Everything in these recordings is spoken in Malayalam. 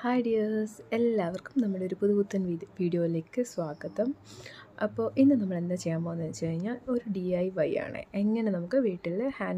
ഹായ് ഡിയേഴ്സ്, എല്ലാവർക്കും നമ്മുടെ ഒരു പുതുപുത്തൻ വീഡിയോയിലേക്ക് സ്വാഗതം. അപ്പോൾ ഇന്ന് നമ്മൾ എന്താ ചെയ്യാൻ പോകുന്നത് വെച്ച് കഴിഞ്ഞാൽ ഒരു DIY ആണ്. എങ്ങനെ നമുക്ക് വീട്ടിൽ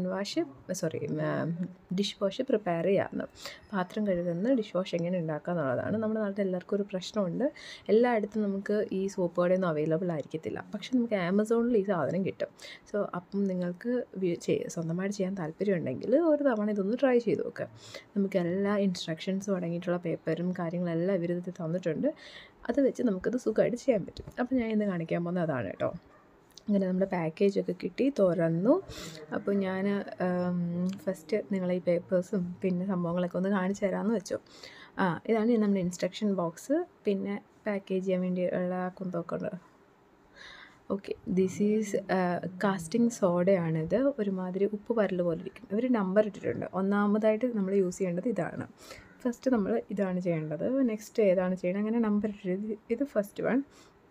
ഡിഷ് വാഷ് പ്രിപ്പയർ ചെയ്യാമെന്ന്, പാത്രം കഴുകുന്ന ഡിഷ് വാഷ് എങ്ങനെ ഉണ്ടാക്കുക എന്നുള്ളതാണ്. നമ്മുടെ നാട്ടിൽ എല്ലാവർക്കും ഒരു പ്രശ്നമുണ്ട്, എല്ലായിടത്തും നമുക്ക് ഈ സോപ്പ് കടയൊന്നും അവൈലബിൾ ആയിരിക്കത്തില്ല. പക്ഷെ നമുക്ക് ആമസോണിൽ ഈ സാധനം കിട്ടും. സോ അപ്പം നിങ്ങൾക്ക് സ്വന്തമായിട്ട് ചെയ്യാൻ താല്പര്യമുണ്ടെങ്കിൽ ഒരു തവണ ഇതൊന്ന് ട്രൈ ചെയ്ത് നോക്കുക. നമുക്ക് എല്ലാ ഇൻസ്ട്രക്ഷൻസും അടങ്ങിയിട്ടുള്ള പേപ്പറും കാര്യങ്ങളെല്ലാം ഇവരിത് തന്നിട്ടുണ്ട്. അത് വെച്ച് നമുക്കത് സുഖമായിട്ട് ചെയ്യാൻ പറ്റും. അപ്പോൾ ഞാൻ ഇന്ന് കാണിക്കാൻ പോകുന്നത് അതാണ് കേട്ടോ. അങ്ങനെ നമ്മുടെ പാക്കേജൊക്കെ കിട്ടി, തുറന്നു. അപ്പോൾ ഞാൻ ഫസ്റ്റ് നിങ്ങളെ ഈ പേപ്പേഴ്സും പിന്നെ സംഭവങ്ങളൊക്കെ ഒന്ന് കാണിച്ചു തരാമെന്ന് വെച്ചു. ഇതാണ് നമ്മുടെ ഇൻസ്ട്രക്ഷൻ ബോക്സ്. പിന്നെ പാക്കേജ് ചെയ്യാൻ വേണ്ടി ഉള്ള കുന്തമൊക്കെ ഉണ്ട്. ഓക്കെ, ദിസ് ഈസ് കാസ്റ്റിംഗ് സോഡയാണിത്. ഒരുമാതിരി ഉപ്പ് പരൽ പോലെ ഇരിക്കും. ഇവർ നമ്പർ ഇട്ടിട്ടുണ്ട്. ഒന്നാമതായിട്ട് നമ്മൾ യൂസ് ചെയ്യേണ്ടത് ഇതാണ്. ഫസ്റ്റ് നമ്മൾ ഇതാണ് ചെയ്യേണ്ടത്. നെക്സ്റ്റ് ഏതാണ് ചെയ്യേണ്ടത്, അങ്ങനെ നമ്പർ ഇട്ടിട്ട് ഇത് first one.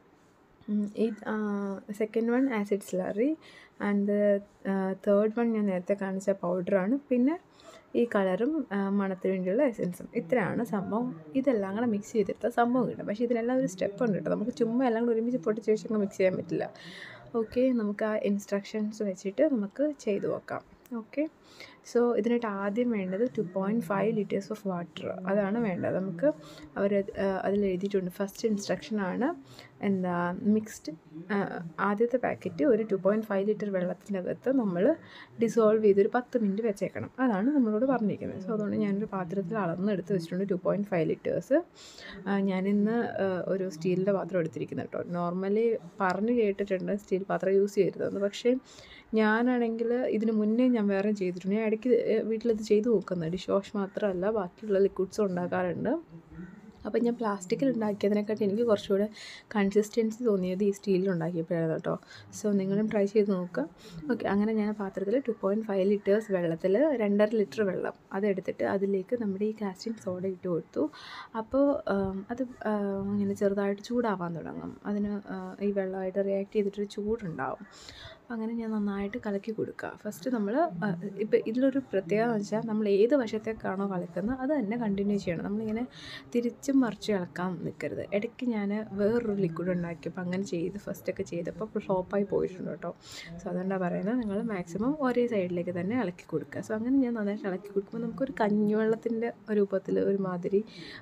Second one acid slurry and third one ഞാൻ നേരത്തെ കാണിച്ച പൗഡറാണ്. പിന്നെ ഈ കളറും മണത്തിന് വേണ്ടിയുള്ള എസൻസും. ഇത്രയാണ് സംഭവം. ഇതെല്ലാം കൂടെ മിക്സ് ചെയ്തെടുത്ത സംഭവം കിട്ടും. പക്ഷേ ഇതിനെല്ലാം ഒരു സ്റ്റെപ്പ് ഉണ്ട് കേട്ടോ. നമുക്ക് ചുമ്മാ എല്ലാം കൂടെ ഒരുമിച്ച് പൊട്ടിച്ച് വെച്ചൊക്കെ മിക്സ് ചെയ്യാൻ പറ്റില്ല. ഓക്കെ, നമുക്ക് ആ ഇൻസ്ട്രക്ഷൻസ് വെച്ചിട്ട് നമുക്ക് ചെയ്തു നോക്കാം. ഓക്കെ, സോ ഇതിനായിട്ട് ആദ്യം വേണ്ടത് 2.5 liters ഓഫ് വാട്ടർ. അതാണ് വേണ്ടത് നമുക്ക്. അതിൽ എഴുതിയിട്ടുണ്ട്. ഫസ്റ്റ് ഇൻസ്ട്രക്ഷനാണ് മിക്സ്ഡ്. ആദ്യത്തെ പാക്കറ്റ് ഒരു 2.5 ലിറ്റർ വെള്ളത്തിനകത്ത് നമ്മൾ ഡിസോൾവ് ചെയ്തൊരു 10 മിനിറ്റ് വെച്ചേക്കണം. അതാണ് നമ്മളോട് പറഞ്ഞിരിക്കുന്നത്. സോ അതുകൊണ്ട് ഞാനൊരു പാത്രത്തിൽ അളന്നെടുത്ത് വെച്ചിട്ടുണ്ട് 2.5 ലിറ്റേഴ്സ്. ഞാനിന്ന് ഒരു സ്റ്റീലിൻ്റെ പാത്രം എടുത്തിരിക്കുന്നത് കേട്ടോ. നോർമലി പറഞ്ഞു കേട്ടിട്ടുണ്ട് സ്റ്റീൽ പാത്രം യൂസ് ചെയ്യരുതെന്ന്. പക്ഷേ ഞാനാണെങ്കിൽ ഇതിന് മുന്നേ ഞാൻ വേറെ ചെയ്തിട്ടുണ്ട്. ഞാൻ ഇടയ്ക്ക് വീട്ടിലിത് ചെയ്ത് നോക്കുന്നത്. ഡിഷ് വാഷ് മാത്രമല്ല, ബാക്കിയുള്ള ലിക്വിഡ്സും ഉണ്ടാക്കാറുണ്ട്. അപ്പം ഞാൻ പ്ലാസ്റ്റിക്കിൽ ഉണ്ടാക്കിയതിനെക്കാട്ടി എനിക്ക് കുറച്ചുകൂടെ കൺസിസ്റ്റൻസി തോന്നിയത് ഈ സ്റ്റീലിൽ ഉണ്ടാക്കിയപ്പോഴായിരുന്നു കേട്ടോ. സോ നിങ്ങളും ട്രൈ ചെയ്ത് നോക്കുക. ഓക്കെ, അങ്ങനെ ഞാൻ പാത്രത്തിൽ 2.5 ലിറ്റേഴ്സ് വെള്ളത്തിൽ 2.5 ലിറ്റർ വെള്ളം അതെടുത്തിട്ട് അതിലേക്ക് നമ്മുടെ ഈ കാസ്റ്റിംഗ് സോഡ ഇട്ട് കൊടുത്തു. അപ്പോൾ അത് ഇങ്ങനെ ചെറുതായിട്ട് ചൂടാവാൻ തുടങ്ങും. അതിന് ഈ വെള്ളമായിട്ട് റിയാക്ട് ചെയ്തിട്ടൊരു ചൂടുണ്ടാവും. അങ്ങനെ ഞാൻ നന്നായിട്ട് കലക്കി കൊടുക്കുക. ഫസ്റ്റ് നമ്മൾ ഇപ്പോൾ ഇതിലൊരു പ്രത്യേകത എന്ന് വെച്ചാൽ നമ്മൾ ഏത് വശത്തേക്കാണോ കളിക്കുന്നത് അത് തന്നെ കണ്ടിന്യൂ ചെയ്യണം. നമ്മളിങ്ങനെ തിരിച്ചും മറിച്ച് ഇളക്കാൻ നിൽക്കരുത്. ഇടയ്ക്ക് ഞാൻ വേറൊരു ലിക്വിഡ് ഉണ്ടാക്കിയപ്പോൾ അങ്ങനെ ഫസ്റ്റൊക്കെ ചെയ്തപ്പോൾ ഫ്ലോപ്പായി പോയിട്ടുണ്ട് കേട്ടോ. സോ അതുകൊണ്ടാണ് പറയുന്നത്, നിങ്ങൾ മാക്സിമം ഒരേ സൈഡിലേക്ക് തന്നെ ഇളക്കി കൊടുക്കുക. സോ അങ്ങനെ ഞാൻ നന്നായിട്ട് ഇളക്കി കൊടുക്കുമ്പോൾ നമുക്കൊരു കഞ്ഞിവെള്ളത്തിൻ്റെ രൂപത്തിൽ ഒരുമാതിരി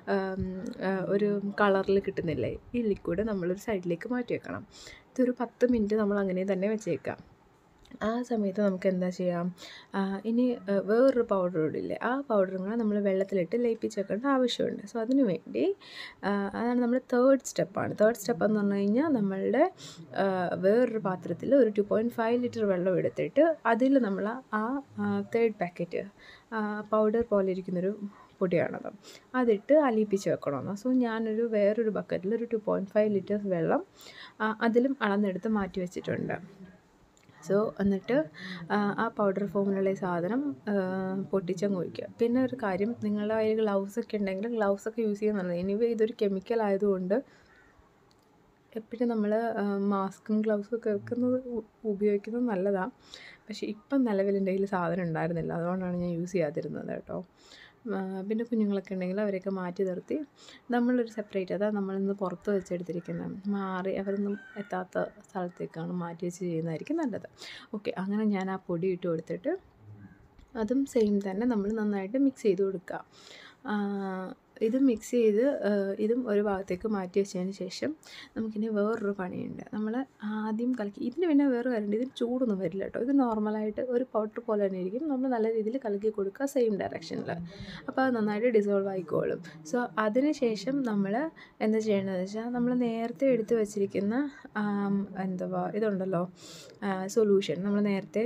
ഒരു കളറിൽ കിട്ടുന്നില്ലേ ഈ ലിക്വിഡ്, നമ്മളൊരു സൈഡിലേക്ക് മാറ്റി വെക്കണം. ഇതൊരു 10 മിനിറ്റ് നമ്മൾ അങ്ങനെ തന്നെ വെച്ചേക്കാം. ആ സമയത്ത് നമുക്ക് എന്താ ചെയ്യാം, ഇനി വേറൊരു പൗഡർ ഇടില്ലേ, ആ പൗഡറും കൂടെ നമ്മൾ വെള്ളത്തിലിട്ട് ലയിപ്പിച്ച് വെക്കേണ്ട ആവശ്യമുണ്ട്. സോ അതിന് വേണ്ടി അതാണ് നമ്മൾ തേർഡ് സ്റ്റെപ്പാണ്. തേർഡ് സ്റ്റെപ്പ് എന്ന് പറഞ്ഞു കഴിഞ്ഞാൽ നമ്മളുടെ വേറൊരു പാത്രത്തിൽ ഒരു 2.5 ലിറ്റർ വെള്ളം എടുത്തിട്ട് അതിൽ നമ്മൾ ആ തേർഡ് പാക്കറ്റ് പൗഡർ പോലെ ഇരിക്കുന്നൊരു പൊടിയാണത്, അതിട്ട് അലിയിപ്പിച്ച് വെക്കണമെന്ന്. സോ ഞാനൊരു വേറൊരു ബക്കറ്റിൽ ഒരു 2.5 ലിറ്റേഴ്സ് വെള്ളം അതിലും അളന്നെടുത്ത് മാറ്റി വെച്ചിട്ടുണ്ട്. സോ എന്നിട്ട് ആ പൗഡർ ഫോമിലുള്ള ഈ സാധനം പൊട്ടിച്ചങ്ങ് ഒഴിക്കുക. പിന്നെ ഒരു കാര്യം, നിങ്ങളുടെ കയ്യിൽ ഗ്ലൗസൊക്കെ ഉണ്ടെങ്കിൽ ഗ്ലൗസൊക്കെ യൂസ് ചെയ്യുന്നത്. എനിവേ ഇതൊരു കെമിക്കൽ ആയതുകൊണ്ട് എപ്പോഴും നമ്മൾ മാസ്കും ഗ്ലൗസും ഒക്കെ ഉപയോഗിക്കുന്നത് നല്ലതാണ്. പക്ഷേ ഇപ്പം നിലവിൽ എൻ്റെ കയ്യിൽ സാധനം ഉണ്ടായിരുന്നില്ല, അതുകൊണ്ടാണ് ഞാൻ യൂസ് ചെയ്യാതിരുന്നത് കേട്ടോ. പിന്നെ കുഞ്ഞുങ്ങളൊക്കെ ഉണ്ടെങ്കിൽ അവരെയൊക്കെ മാറ്റി നിർത്തി നമ്മളൊരു സെപ്പറേറ്റ്, അതാ നമ്മളിന്ന് പുറത്ത് വെച്ചെടുത്തിരിക്കുന്നത്, മാറി അവരൊന്നും എത്താത്ത സ്ഥലത്തേക്കാണ് മാറ്റി വെച്ച് ചെയ്യുന്നതായിരിക്കും നല്ലത്. ഓക്കെ, അങ്ങനെ ഞാൻ ആ പൊടി ഇട്ട് കൊടുത്തിട്ട് അതും സെയിം തന്നെ നമ്മൾ നന്നായിട്ട് മിക്സ് ചെയ്ത് കൊടുക്കുക. ഇത് മിക്സ് ചെയ്ത് ഇതും ഒരു ഭാഗത്തേക്ക് മാറ്റി വെച്ചതിന് ശേഷം നമുക്കിനി വേറൊരു പണിയുണ്ട്. നമ്മൾ ആദ്യം കലക്കി, ഇതിന് പിന്നെ വേറെ കാര്യമുണ്ട്, ഇതിന് ചൂടൊന്നും വരില്ല കേട്ടോ. ഇത് നോർമലായിട്ട് ഒരു പൗഡർ പോലെ തന്നെ ഇരിക്കും. നമ്മൾ നല്ല രീതിയിൽ കലക്കി കൊടുക്കുക സെയിം ഡയറക്ഷനിൽ. അപ്പോൾ അത് നന്നായിട്ട് ഡിസോൾവ് ആയിക്കോളും. സോ അതിന് ശേഷം നമ്മൾ എന്താ ചെയ്യേണ്ടതെന്ന് വെച്ചാൽ, നമ്മൾ നേരത്തെ എടുത്ത് വെച്ചിരിക്കുന്ന ഇതുണ്ടല്ലോ സൊല്യൂഷൻ, നമ്മൾ നേരത്തെ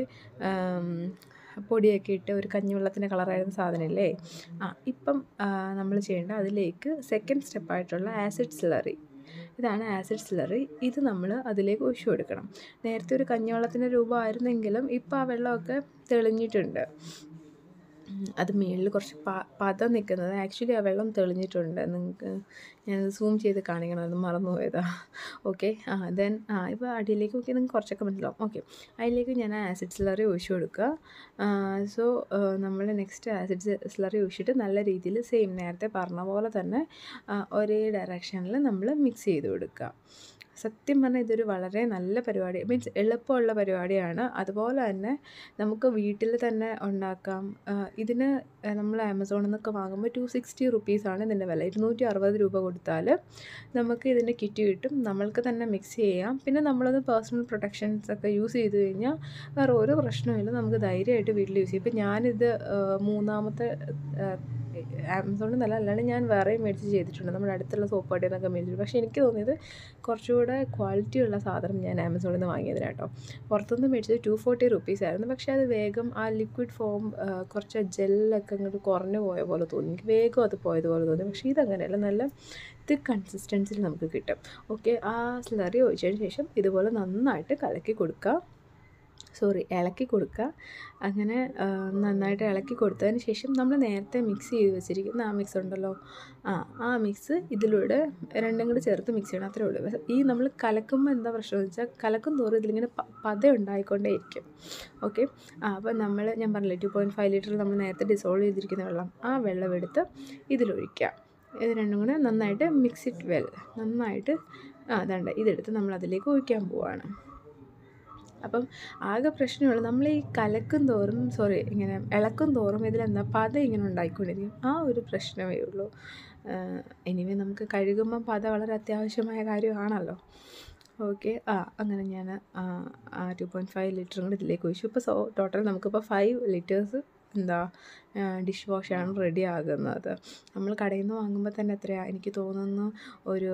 പൊടിയൊക്കെ ഇട്ട് ഒരു കഞ്ഞിവെള്ളത്തിൻ്റെ കളറായിരുന്ന സാധനമല്ലേ, ഇപ്പം നമ്മൾ ചെയ്യേണ്ട അതിലേക്ക് സെക്കൻഡ് സ്റ്റെപ്പായിട്ടുള്ള ആസിഡ് സ്ലറി. ഇതാണ് ആസിഡ് സ്ലറി. ഇത് നമ്മൾ അതിലേക്ക് ഒഴിച്ചു കൊടുക്കണം. നേരത്തെ ഒരു കഞ്ഞിവെള്ളത്തിൻ്റെ രൂപമായിരുന്നെങ്കിലും ഇപ്പോൾ ആ വെള്ളമൊക്കെ തെളിഞ്ഞിട്ടുണ്ട്. അത് മേളിൽ കുറച്ച് പത നിൽക്കുന്നത്. ആക്ച്വലി ആ വെള്ളം തെളിഞ്ഞിട്ടുണ്ട്. നിങ്ങൾക്ക് ഞാനത് സൂം ചെയ്ത് കാണിക്കണം, അത് മറന്നു പോയതാ. ഓക്കെ, ദെൻ ഇപ്പോൾ അടിയിലേക്ക് നോക്കി നിങ്ങൾക്ക് കുറച്ചൊക്കെ മനസ്സിലാവും. ഓക്കെ, അതിലേക്ക് ഞാൻ ആസിഡ് സ്ലറി ഒഴിച്ചു കൊടുക്കുക. സോ നമ്മൾ നെക്സ്റ്റ് ആസിഡ് സ്ലറി ഒഴിച്ചിട്ട് നല്ല രീതിയിൽ സെയിം നേരത്തെ പറഞ്ഞ പോലെ തന്നെ ഒരേ ഡയറക്ഷനിൽ നമ്മൾ മിക്സ് ചെയ്ത് കൊടുക്കുക. സത്യം പറഞ്ഞാൽ ഇതൊരു വളരെ നല്ല പരിപാടി, മീൻസ് എളുപ്പമുള്ള പരിപാടിയാണ്. അതുപോലെ തന്നെ നമുക്ക് വീട്ടിൽ തന്നെ ഉണ്ടാക്കാം. ഇതിന് നമ്മൾ ആമസോണിൽ നിന്നൊക്കെ വാങ്ങുമ്പോൾ 260 റുപ്പീസാണ് ഇതിൻ്റെ വില. 260 രൂപ കൊടുത്താൽ നമുക്ക് ഇതിൻ്റെ കിറ്റ് കിട്ടും. നമ്മൾക്ക് തന്നെ മിക്സ് ചെയ്യാം. പിന്നെ നമ്മളത് പേഴ്സണൽ പ്രൊട്ടക്ഷൻസ് ഒക്കെ യൂസ് ചെയ്ത് കഴിഞ്ഞാൽ വേറെ ഒരു പ്രശ്നമില്ല, നമുക്ക് ധൈര്യമായിട്ട് വീട്ടിൽ യൂസ് ചെയ്യും. ഇപ്പം ഞാനിത് മൂന്നാമത്തെ ആമസോണിൽ നിന്നല്ല, അല്ലാണ്ട് ഞാൻ വേറെയും മേടിച്ച് ചെയ്തിട്ടുണ്ട്. നമ്മുടെ അടുത്തുള്ള സോപ്പ് കടയിൽ നിന്നൊക്കെ മേടിച്ചിട്ടുണ്ട്. പക്ഷേ എനിക്ക് തോന്നിയത് കുറച്ചുകൂടെ ക്വാളിറ്റിയുള്ള സാധനം ഞാൻ ആമസോണിൽ നിന്ന് വാങ്ങിയതിന് കേട്ടോ. പുറത്തുനിന്ന് മേടിച്ചത് 240 റുപ്പീസായിരുന്നു. പക്ഷേ അത് വേഗം ആ ലിക്വിഡ് ഫോം കുറച്ച് ജെല്ലൊക്കെ അങ്ങോട്ട് കുറഞ്ഞു പോയ പോലെ തോന്നി. എനിക്ക് വേഗം അത് പോയതുപോലെ തോന്നി. പക്ഷേ ഇതങ്ങനെയല്ല, നല്ല തിക്ക് കൺസിസ്റ്റൻസിൽ നമുക്ക് കിട്ടും. ഓക്കെ, ആ സ്ലറി ഒഴിച്ചതിന് ശേഷം ഇതുപോലെ നന്നായിട്ട് ഇളക്കി കൊടുക്കുക. അങ്ങനെ നന്നായിട്ട് ഇളക്കി കൊടുത്തതിന് ശേഷം നമ്മൾ നേരത്തെ മിക്സ് ചെയ്ത് വെച്ചിരിക്കുന്ന ആ മിക്സ് ഉണ്ടല്ലോ, ആ മിക്സ് ഇതിലൂടെ രണ്ടും കൂടി ചേർത്ത് മിക്സ് ചെയ്യണം, അത്രേ ഉള്ളൂ. ഈ നമ്മൾ കലക്കുമ്പോൾ എന്താ പ്രശ്നമെന്ന് വെച്ചാൽ കലക്കും തോറും ഇതിലിങ്ങനെ പത ഉണ്ടായിക്കൊണ്ടേ ഇരിക്കും. ഓക്കെ, അപ്പോൾ ഞാൻ പറഞ്ഞില്ലേ 2.5 ലിറ്റർ നമ്മൾ നേരത്തെ ഡിസോൾവ് ചെയ്തിരിക്കുന്ന വെള്ളം, ആ വെള്ളം എടുത്ത് ഇതിലൊഴിക്കുക. ഇത് രണ്ടും കൂടെ നന്നായിട്ട് മിക്സ് ഇറ്റ് വെൽ. നന്നായിട്ട് അതാണ്ട് ഇതെടുത്ത് നമ്മൾ അതിലേക്ക് ഒഴിക്കാൻ പോവുകയാണ്. അപ്പം ആകെ പ്രശ്നമുള്ളൂ, നമ്മൾ ഈ ഇങ്ങനെ ഇളക്കും തോറും ഇതിലെന്താ പത ഇങ്ങനെ ഉണ്ടായിക്കൊണ്ടിരിക്കും. ആ ഒരു പ്രശ്നമേ ഉള്ളൂ. എനിവേ നമുക്ക് കഴുകുമ്പം പത വളരെ അത്യാവശ്യമായ കാര്യമാണല്ലോ. ഓക്കെ, അങ്ങനെ ഞാൻ 2.5 ലിറ്ററും കൂടി ഇതിലേക്ക് ഒഴിച്ചു. ഇപ്പോൾ ടോട്ടൽ നമുക്കിപ്പോൾ 5 ലിറ്റേഴ്സ് ഡിഷ് വാഷാണ് റെഡി ആകുന്നത്. നമ്മൾ കടയിൽ നിന്ന് വാങ്ങുമ്പോൾ തന്നെ എത്രയാണ് എനിക്ക് തോന്നുന്നു, ഒരു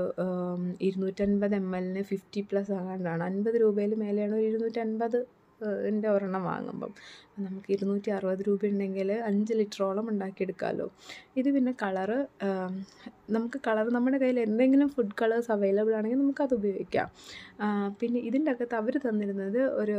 250 ml 50+ ആകാണ്ടാണ്. 50 രൂപയിൽ മേലെയാണ് ഒരു 250 ഒരെണ്ണം വാങ്ങുമ്പം. നമുക്ക് 260 രൂപ ഉണ്ടെങ്കിൽ 5 ലിറ്ററോളം ഉണ്ടാക്കിയെടുക്കാമല്ലോ. ഇത് പിന്നെ നമുക്ക് നമ്മുടെ കയ്യിൽ എന്തെങ്കിലും ഫുഡ് കളേഴ്സ് അവൈലബിൾ ആണെങ്കിൽ നമുക്കത് ഉപയോഗിക്കാം. പിന്നെ ഇതിൻ്റെ അകത്ത് അവർ തന്നിരുന്നത് ഒരു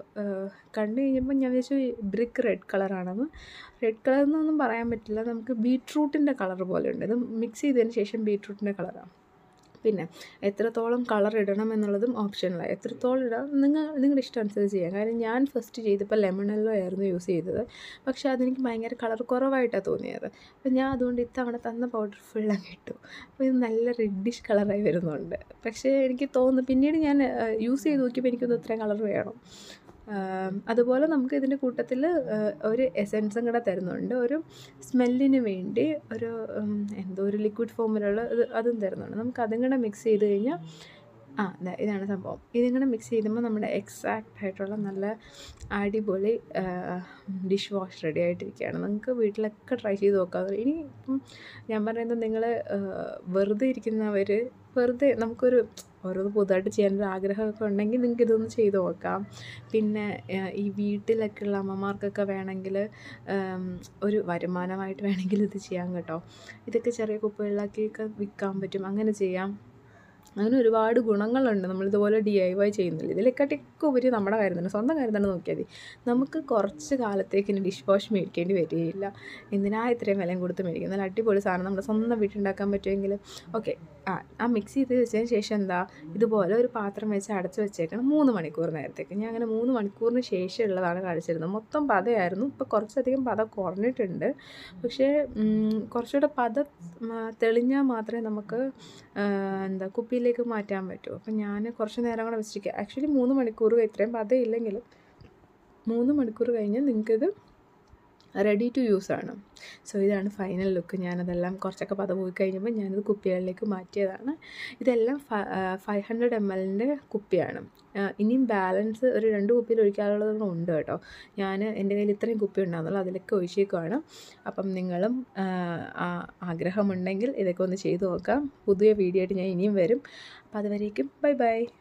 കണ്ടു കഴിഞ്ഞപ്പോൾ ഞാൻ വിചാരിച്ചു ബ്രിക്ക് റെഡ് കളറാണെന്ന്. റെഡ് കളർ എന്നൊന്നും പറയാൻ പറ്റില്ല, നമുക്ക് ബീട്രൂട്ടിൻ്റെ കളർ പോലെ ഉണ്ട്. ഇത് മിക്സ് ചെയ്തതിന് ശേഷം ബീട്രൂട്ടിൻ്റെ കളറാണ്. പിന്നെ എത്രത്തോളം കളർ ഇടണം എന്നുള്ളതും ഓപ്ഷനിലാണ്. എത്രത്തോളം ഇടാം നിങ്ങളുടെ ഇഷ്ടം അനുസരിച്ച് ചെയ്യാം. കാര്യം ഞാൻ ഫസ്റ്റ് ചെയ്തപ്പോൾ ലെമണല്ലോ ആയിരുന്നു യൂസ് ചെയ്തത്. പക്ഷേ അതെനിക്ക് ഭയങ്കര കളർ കുറവായിട്ടാണ് തോന്നിയത്. അപ്പോൾ ഞാൻ അതുകൊണ്ട് ഇത്തവണ തന്ന പൗഡർ ഫുള്ളങ്ങ് ഇട്ടു. അപ്പോൾ ഇത് നല്ല റെഡിഷ് കളറായി വരുന്നുണ്ട്. പക്ഷേ എനിക്ക് തോന്നുന്നു പിന്നീട് ഞാൻ യൂസ് ചെയ്ത് നോക്കിയപ്പോൾ എനിക്കൊന്ന് ഇത്രയും കളർ വേണം. അതുപോലെ നമുക്ക് ഇതിൻ്റെ കൂട്ടത്തിൽ ഒരു എസെൻസും കൂടെ തരുന്നുണ്ട്. ഒരു സ്മെല്ലിന് വേണ്ടി ഒരു ലിക്വിഡ് ഫോമിലുള്ള അതും തരുന്നുണ്ട്. നമുക്ക് അതും കൂടെ മിക്സ് ചെയ്ത് കഴിഞ്ഞാൽ ഇതാണ് സംഭവം. ഇതും കൂടെ മിക്സ് ചെയ്യുമ്പോൾ നമ്മുടെ എക്സാക്റ്റ് ആയിട്ടുള്ള നല്ല അടിപൊളി ഡിഷ് വാഷ് റെഡി ആയിട്ടിരിക്കുകയാണ്. നിങ്ങൾക്ക് വീട്ടിലൊക്കെ ട്രൈ ചെയ്ത് നോക്കാം. ഇനി ഇപ്പം ഞാൻ പറയുന്നത് നിങ്ങൾ വെറുതെ ഇരിക്കുന്നവർ നമുക്കൊരു ഓരോന്ന് പുതുതായിട്ട് ചെയ്യാനൊരു ആഗ്രഹമൊക്കെ ഉണ്ടെങ്കിൽ നിങ്ങൾക്ക് ഇതൊന്ന് ചെയ്ത് നോക്കാം. പിന്നെ ഈ വീട്ടിലൊക്കെയുള്ള അമ്മമാർക്കൊക്കെ വേണമെങ്കിൽ ഒരു വരുമാനമായിട്ട് വേണമെങ്കിൽ ഇത് ചെയ്യാം കേട്ടോ. ഇതൊക്കെ ചെറിയ കുപ്പികളിലാക്കിയൊക്കെ വിൽക്കാൻ പറ്റും, അങ്ങനെ ചെയ്യാം. അങ്ങനെ ഒരുപാട് ഗുണങ്ങളുണ്ട് നമ്മളിതുപോലെ DIY ചെയ്യുന്നില്ല. ഇതിലേക്കാട്ടൊക്കെ ഉപരി നമ്മുടെ കാര്യം തന്നെ, സ്വന്തം കാര്യം തന്നെ നോക്കിയാൽ മതി. നമുക്ക് കുറച്ച് കാലത്തേക്ക് ഇനി ഡിഷ് വാഷ് മേടിക്കേണ്ടി വരികയില്ല. എന്തിനാ ഇത്രയും വിലയും കൊടുത്ത് മേടിക്കുന്നത്? നല്ല അടിപൊളി സാധനം നമ്മുടെ സ്വന്തം വീട്ടിലുണ്ടാക്കാൻ പറ്റുമെങ്കിൽ ഓക്കെ. ആ മിക്സ് ചെയ്ത് വെച്ചതിന് ശേഷം ഇതുപോലെ ഒരു പാത്രം വെച്ച് അടച്ച് വെച്ചേക്കണം 3 മണിക്കൂർ നേരത്തേക്ക്. ഞാൻ അങ്ങനെ 3 മണിക്കൂറിന് ശേഷം ഉള്ളതാണ് കാണിച്ചിരുന്നത്. മൊത്തം പതയായിരുന്നു. ഇപ്പോൾ കുറച്ചധികം പത കുറഞ്ഞിട്ടുണ്ട്. പക്ഷേ കുറച്ചുകൂടെ പത തെളിഞ്ഞാൽ മാത്രമേ നമുക്ക് കുപ്പിയിലേക്ക് മാറ്റാൻ പറ്റൂ. അപ്പം ഞാൻ കുറച്ച് നേരം കൂടെ വെച്ചിരിക്കുക. ആക്ച്വലി 3 മണിക്കൂർ ഇത്രയും പതയില്ലെങ്കിലും 3 മണിക്കൂർ കഴിഞ്ഞ് നിങ്ങൾക്കിത് റെഡി ടു യൂസ് ആണ്. സോ ഇതാണ് ഫൈനൽ ലുക്ക്. ഞാനതെല്ലാം കുറച്ചൊക്കെ പത പോയി കഴിഞ്ഞപ്പോൾ ഞാനത് കുപ്പികളിലേക്ക് മാറ്റിയതാണ്. ഇതെല്ലാം 500 ml കുപ്പിയാണ്. ഇനിയും ബാലൻസ് ഒരു 2 കുപ്പിയിൽ ഒഴിക്കാനുള്ളതൊന്നും ഉണ്ട് കേട്ടോ. എൻ്റെ കയ്യിൽ ഇത്രയും കുപ്പി ഉണ്ടാകുന്നുള്ളൂ, അതിലൊക്കെ ഒഴിച്ചേക്കുവാണ്. അപ്പം നിങ്ങളും ആഗ്രഹമുണ്ടെങ്കിൽ ഇതൊക്കെ ഒന്ന് ചെയ്ത് നോക്കാം. പുതിയ വീഡിയോ ആയിട്ട് ഞാൻ ഇനിയും വരും. അപ്പോൾ അതുവരേക്കും ബൈ ബൈ.